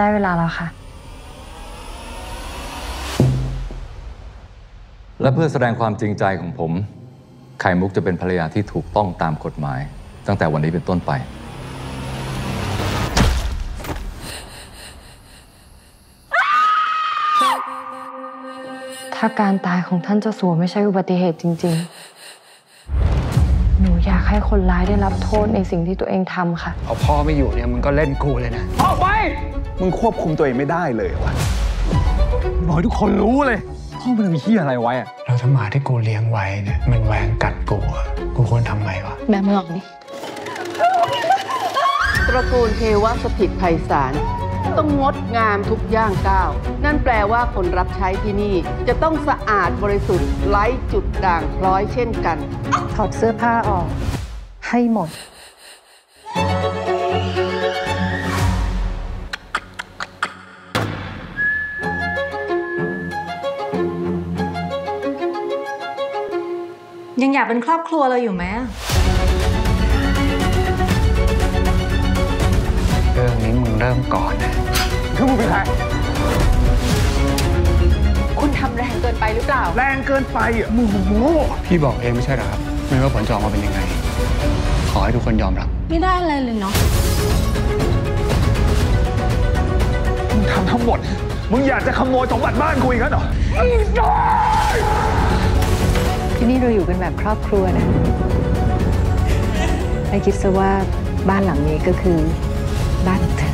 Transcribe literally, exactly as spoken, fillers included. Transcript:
ได้เวลาแล้วค่ะและเพื่อแสดงความจริงใจของผมไข่มุกจะเป็นภรรยาที่ถูกต้องตามกฎหมายตั้งแต่วันนี้เป็นต้นไปถ้าการตายของท่านเจ้าสัวไม่ใช่อุบัติเหตุจริงๆหนูอยากให้คนร้ายได้รับโทษในสิ่งที่ตัวเองทำค่ะพอพ่อไม่อยู่เนี่ยมึงก็เล่นกูเลยนะออกไปมึงควบคุมตัวเองไม่ได้เลยวะบอกให้ทุกคนรู้เลยพ่อมันทำเหี้ยอะไรไว้อะแล้วถ้าหมาที่กูเลี้ยงไว้เนี่ยมันแหวงกัดกูกูควรทำไงวะแม่มึงออกดิตระกูลเทวสถิตไพศาลต้องงดงามทุกย่างก้าวนั่นแปลว่าคนรับใช้ที่นี่จะต้องสะอาดบริสุทธิ์ไร้จุดด่างพร้อยเช่นกันถอดเสื้อผ้าออกให้หมดยังอยากเป็นครอบครัวเราอยู่ไหมเรื่องนี้มึงเริ่มก่อนนะคือมึงเป็นใครคุณทำแรงเกินไปหรือเปล่าแรงเกินไปอ่ะมึงโง่พี่บอกเองไม่ใช่หรอครับไม่ว่าผลจะออกมาเป็นยังไงขอให้ทุกคนยอมรับไม่ได้อะไรเลยเนาะมึงทำทั้งหมดมึงอยากจะขโมยสมบัติบ้านกูอีกแล้วเหรอที่นี่เราอยู่กันแบบครอบครัวนะให้คิดซะว่าบ้านหลังนี้ก็คือบ้านเธอ